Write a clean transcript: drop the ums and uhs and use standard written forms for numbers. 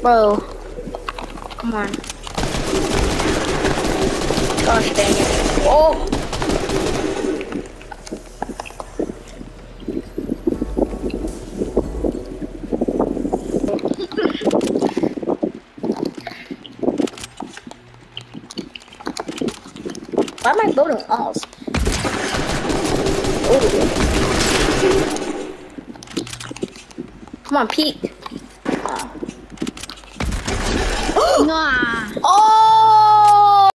Bro. Come on. Gosh dang it. Oh! Why am I building walls? Ooh. Come on, Pete. Nah. Oh!